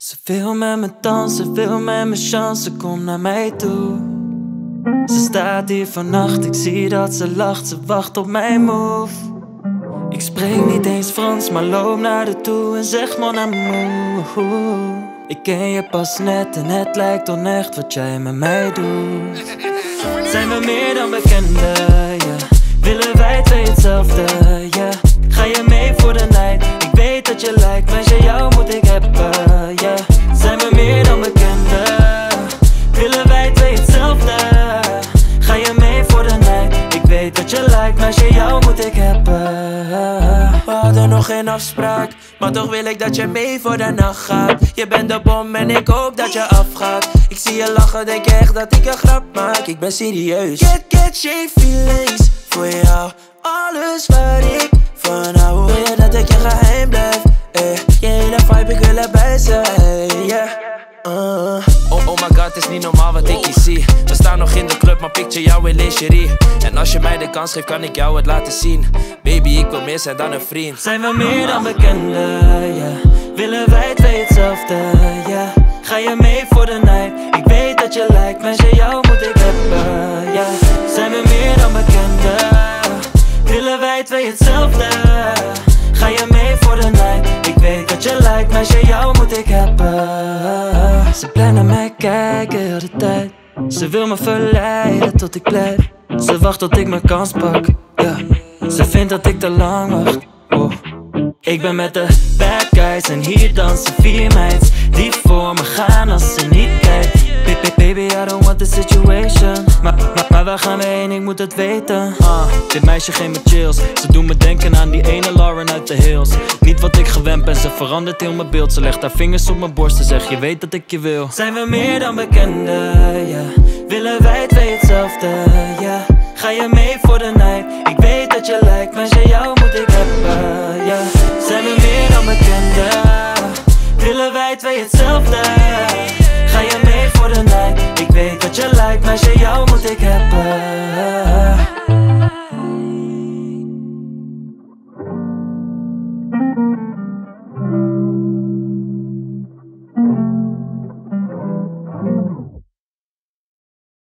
Ze wil met me dansen, wil met me chansen, kom naar mij toe. Ze staat hier vannacht, ik zie dat ze lacht, ze wacht op mijn move. Ik spreek niet eens Frans, maar loop naar haar toe en zeg mon amour. Ik ken je pas net en het lijkt onecht wat jij met mij doet. Zijn we meer dan bekenden, ja? Willen wij twee hetzelfde, ja? Ga je mee voor de night? Ik weet dat je lijkt, meisje, jou moet ik hebben, ja? Zijn we meer dan bekenden? Willen wij twee hetzelfde? Ga je mee voor de night? Ik weet dat je lijkt, meisje, jou moet ik hebben. We hadden nog geen afspraak, maar toch wil ik dat je mee voor de nacht gaat. Je bent de bom en ik hoop dat je afgaat. Ik zie je lachen, denk je echt dat ik een grap maak? Ik ben serieus. Get geen feelings voor jou. Alles waar ik van hou, wil je dat ik je geheim blijf? Je hele vibe, ik wil erbij zijn, yeah. Oh my god, het is niet normaal wat ik hier zie. We staan nog in de club, maar picture jou in lingerie. En als je mij de kans geeft, kan ik jou het laten zien. Baby, ik wil meer zijn dan een vriend. Zijn we meer dan bekenden, ja? Willen wij twee hetzelfde, ja? Ga je mee voor de night? Ik weet dat je lijkt, meisje, jou moet ik hebben, ja? Zijn we meer dan bekenden? Willen wij twee hetzelfde? Ga je mee voor de night? Ik weet dat je lijkt, meisje, jou moet ik hebben. Ze blijft naar mij kijken heel de tijd. Ze wil me verleiden tot ik blijf. Ze wacht tot ik mijn kans pak, ja. Ze vindt dat ik te lang wacht, oh. Ik ben met de bad guys en hier dansen 4 meids die voor me gaan als ze niet kijkt. Baby, I don't want the situation. Maar waar gaan we heen, ik moet het weten. Dit meisje geeft me chills. Ze doen me denken aan die ene Lauren uit de hills. Niet wat ik gewend ben, ze verandert heel mijn beeld. Ze legt haar vingers op mijn borst en zegt je weet dat ik je wil. Zijn we meer dan bekenden, ja? Willen wij twee hetzelfde, ja? Ga je mee voor de night? Ik weet dat je lijkt, meisje, jou